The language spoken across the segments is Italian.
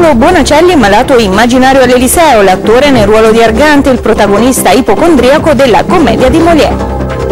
Paolo Bonacelli, malato immaginario all'Eliseo, l'attore nel ruolo di Argante, il protagonista ipocondriaco della commedia di Molière.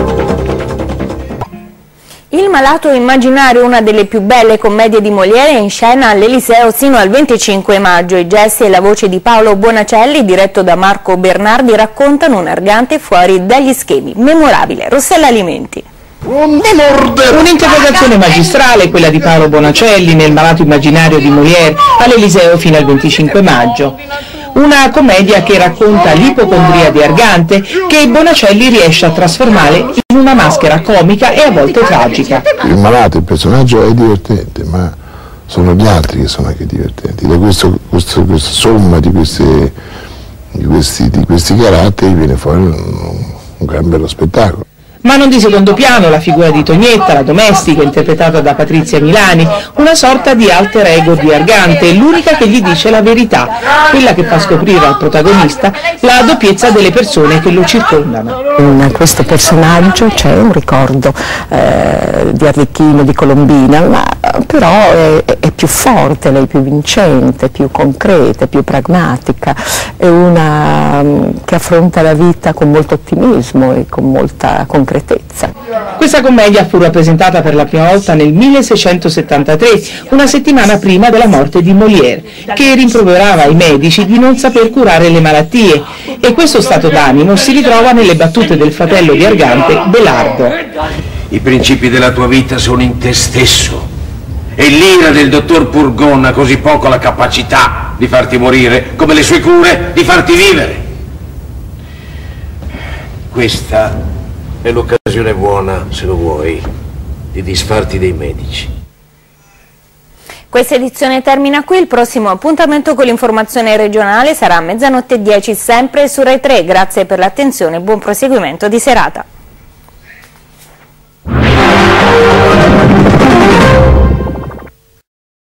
Il malato immaginario, una delle più belle commedie di Molière, è in scena all'Eliseo sino al 25 maggio. I gesti e la voce di Paolo Bonacelli, diretto da Marco Bernardi, raccontano un Argante fuori dagli schemi. Memorabile. Rossella Alimenti. Un'interpretazione magistrale, quella di Paolo Bonacelli nel malato immaginario di Molière all'Eliseo fino al 25 maggio. Una commedia che racconta l'ipocondria di Argante, che Bonacelli riesce a trasformare in una maschera comica e a volte tragica. Il malato, il personaggio è divertente, ma sono gli altri che sono anche divertenti. Da questa somma di questi caratteri viene fuori un gran bello spettacolo. Ma non di secondo piano la figura di Tonietta, la domestica, interpretata da Patrizia Milani, una sorta di alter ego di Argante, l'unica che gli dice la verità, quella che fa scoprire al protagonista la doppiezza delle persone che lo circondano. In questo personaggio c'è un ricordo di Arlecchino, di Colombina, ma però è più forte, lei è più vincente, più concreta, più pragmatica, è una che affronta la vita con molto ottimismo e con molta concretezza. Questa commedia fu rappresentata per la prima volta nel 1673, una settimana prima della morte di Molière, che rimproverava ai medici di non saper curare le malattie, e questo stato d'animo si ritrova nelle battute del fratello di Argante, Belardo. I principi della tua vita sono in te stesso, e l'ira del dottor Purgon ha così poco la capacità di farti morire come le sue cure di farti vivere. Questa è l'occasione buona, se lo vuoi, di disfarti dei medici. Questa edizione termina qui, il prossimo appuntamento con l'informazione regionale sarà a 00:10 sempre su Rai 3. Grazie per l'attenzione e buon proseguimento di serata.